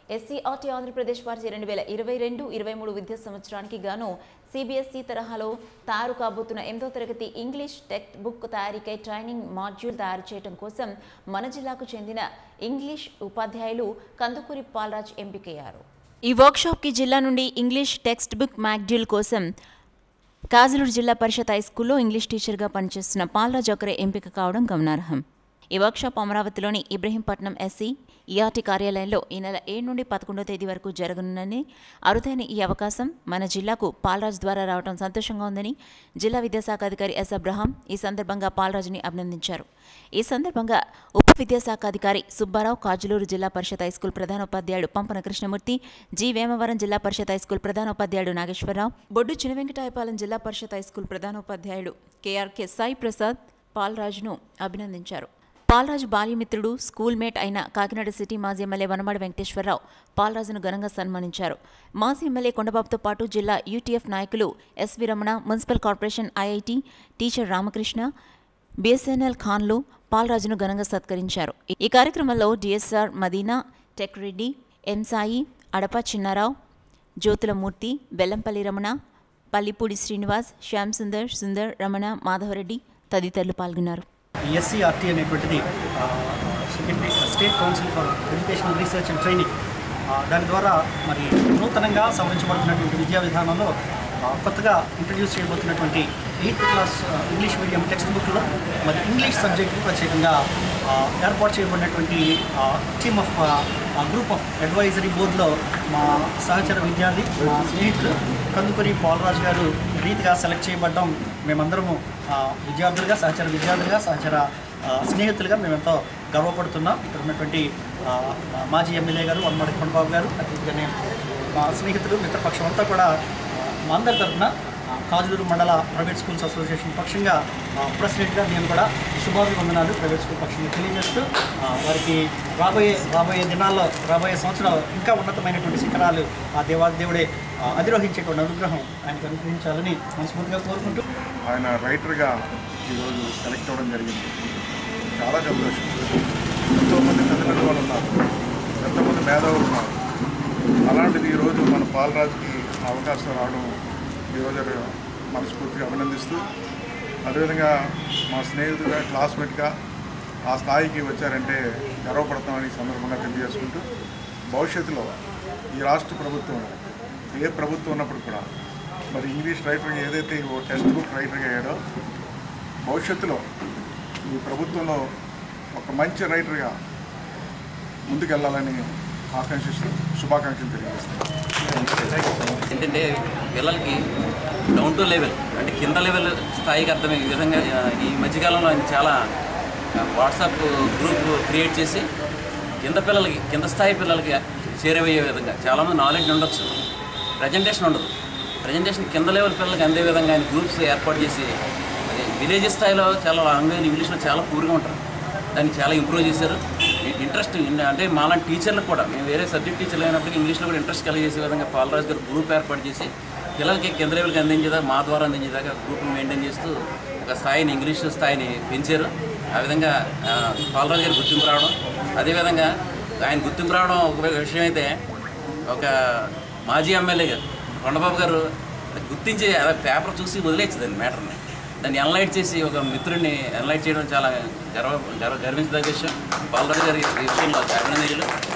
SCRT Andhra Pradesh వారి 2022-23 విద్యా సంవత్సరానికి గాను CBSE తరహాలో తయారు కాబోతున్న 8వ తరగతి ఇంగ్లీష్ టెక్స్ట్ బుక్ తయారీకై ట్రైనింగ్ మాడ్యూల్ తయారు చేయడం కోసం మన జిల్లాకు చెందిన ఇంగ్లీష్ ఉపాధ్యాయులు కందుకూరి పాల్రాజ్ ఎంపికయ్యారు. ఈ వర్క్షాప్కి జిల్లా నుండి ఇంగ్లీష్ టెక్స్ట్ బుక్ మాడ్యూల్ కోసం కాజలూరు జిల్లా పరిషత్ హైస్కూల్లో ఇంగ్లీష్ టీచర్గా పనిచేస్తున్న పాల్రాజ్ ఒకరే ఎంపిక కావడం గమనార్హం. ఈ వర్క్షాప్ అమరావతిలోని ఇబ్రహీంపట్నం SCERT కార్యాలయంలో ఈ నెల 7 నుండి 11వ తేదీ వరకు జరగనుందని, అరుదైన ఈ అవకాశం మన జిల్లాకు పాల్రాజ్ ద్వారా రావడం సంతోషంగా ఉందని జిల్లా విద్యాశాఖ అధికారి S. అబ్రహాం ఈ సందర్భంగా పాల్రాజ్ని అభినందించారు. ఈ సందర్భంగా ఉప విద్యాశాఖ అధికారి సుబ్బారావు, కాజలూరు జిల్లా పరిషత్ హైస్కూల్ ప్రధానోపాధ్యాయుడు పంపన కృష్ణమూర్తి, జి. వేమవరం జిల్లా పరిషత్ హైస్కూల్ ప్రధానోపాధ్యాయుడు నాగేశ్వరరావు, బొడ్డు చినవెంకటాయపాలెం జిల్లా పరిషత్ హైస్కూల్ ప్రధానోపాధ్యాయుడు KRK సాయి ప్రసాద్ పాల్రాజ్ను అభినందించారు. పాల్రాజ్ బాల్యమిత్రుడు, స్కూల్ మేట్ అయిన కాకినాడ సిటీ మాజీ ఎమ్మెల్యే వనమాడి వెంకటేశ్వరరావు పాల్రాజ్ను ఘనంగా సన్మానించారు. మాజీ ఎమ్మెల్యే కొండబాబుతో పాటు జిల్లా UTF నాయకులు SV Ramana, municipal corporation IIT teacher Ramakrishna, BSNL ఖాన్లు పాల్రాజ్ను ఘనంగా సత్కరించారు. ఈ కార్యక్రమంలో DSR మదీనా, టెక్ రెడ్డి, M. సాయి, అడప చిన్నారావు, జ్యోతులమూర్తి, బెల్లంపల్లి రమణ, పల్లిపూడి శ్రీనివాస్, శ్యామ్ సుందర్, రమణ, మాధవరెడ్డి తదితరులు పాల్గొన్నారు. SCRT అనేటువంటిది state council for educational research and training, దాని ద్వారా మరి నూతనంగా సవరించబడుతున్నటువంటి విద్యా విధానంలో కొత్తగా ఇంట్రడ్యూస్ చేయబోతున్నటువంటి 8th class English medium text బుక్లో మరి ఇంగ్లీష్ సబ్జెక్టు ప్రత్యేకంగా ఏర్పాటు చేయబడినటువంటి team of group of advisory బోర్డులో మా సహచర విద్యార్థి, మా స్నేహితులు కందుకూరి పాల్రాజ్ గారు రీతిగా సెలెక్ట్ చేయబడ్డం మేమందరము విద్యార్థులుగా, సహచర స్నేహితులుగా మేమెంతో గర్వపడుతున్నాం. ఇక్కడ ఉన్నటువంటి మాజీ ఎమ్మెల్యే గారు వనమాడి కొండబాబు గారు, అదేవిధంగానే మా స్నేహితులు మిత్రపక్షం అంతా కూడా మా అందరి తరఫున కాజలూరు మండల ప్రైవేట్ స్కూల్స్ అసోసియేషన్ పక్షంగా ప్రెసిడెంట్గా నేను కూడా శుభాభివందనాలు ప్రైవేట్ స్కూల్ పక్షంగా తెలియజేస్తూ వారికి రాబోయే దినాల్లో, రాబోయే సంవత్సరాలు ఇంకా ఉన్నతమైనటువంటి శిఖరాలు ఆ దేవుడే అధిరోహించేటువంటి అనుగ్రహం ఆయనకు అనుగ్రహించాలని మనస్ఫూర్తిగా కోరుకుంటూ, ఆయన రైటర్గా ఈరోజు సెలెక్ట్ అవ్వడం జరిగింది. చాలా సంతోషం. ఎంతోమంది తల్లిదండ్రులు వాళ్ళు ఉన్నారు, ఎంతోమంది మేధావులు ఉన్నారు. అలాంటిది ఈరోజు మన పాల్రాజ్కి అవకాశం రావడం ఈరోజు మనస్ఫూర్తిగా అభినందిస్తూ, అదేవిధంగా మా స్నేహితుడిగా, క్లాస్మేట్గా ఆ స్థాయికి వచ్చారంటే గర్వపడతామని సందర్భంగా తెలియజేసుకుంటూ, భవిష్యత్తులో ఈ రాష్ట్ర ప్రభుత్వం ఏ ప్రభుత్వం ఉన్నప్పుడు కూడా మరి ఇంగ్లీష్ రైటర్గా ఏదైతే ఓ టెక్స్ట్ బుక్ రైటర్గా అయ్యాడో, భవిష్యత్తులో ఈ ప్రభుత్వంలో ఒక మంచి రైటర్గా ముందుకెళ్లాలని ఆకాంక్షిస్తూ శుభాకాంక్షలు తెలియజేస్తాను. ఏంటంటే పిల్లలకి డౌన్ టు లెవెల్, అంటే కింద లెవెల్ స్థాయికి అర్థమయ్యే విధంగా ఈ మధ్యకాలంలో ఆయన చాలా వాట్సాప్ గ్రూప్ క్రియేట్ చేసి కింద స్థాయి పిల్లలకి చేరవయ్యే విధంగా చాలామంది నాలెడ్జ్ ఉండొచ్చు, ప్రజెంటేషన్ ఉండదు. ప్రజెంటేషన్ కింద లెవెల్ పిల్లలకి అందే విధంగా ఆయన గ్రూప్స్ ఏర్పాటు చేసి, విలేజ్ స్థాయిలో చాలా లాంగ్వేజ్ ఇంగ్లీష్లో చాలా పూర్గా ఉంటారు, దాన్ని చాలా ఇంప్రూవ్ చేశారు. ఇంట్రెస్ట్ అంటే మాలాంటి టీచర్లకు కూడా, మేము వేరే సబ్జెక్ట్ టీచర్లు అయినప్పటికీ ఇంగ్లీష్లో కూడా ఇంట్రెస్ట్ కలిగేసే విధంగా పాల్రాజ్ గారు గ్రూప్ ఏర్పాటు చేసి పిల్లలకి కింద లెవెల్కి అందించేదాకా, మా ద్వారా అందించేదాకా గ్రూప్ని మెయింటైన్ చేస్తూ ఒక స్థాయిని, ఇంగ్లీష్ స్థాయిని పెంచారు. ఆ విధంగా పాల్రాజ్ గారు గుర్తింపు రావడం, అదేవిధంగా ఆయన గుర్తింపు రావడం ఒక విషయం అయితే, ఒక మాజీ ఎమ్మెల్యే గారు కొండబాబు గారు గుర్తించి పేపర్ చూసి వదిలేచ్చేదండి మ్యాటర్ని, దాన్ని ఎన్లైట్ చేసి ఒక మిత్రుడిని ఎన్లైట్ చేయడం చాలా గర్వించదగ్గ విషయం. పాల్రాజ్ గారి ఈ విషయంలో అభినందనలు.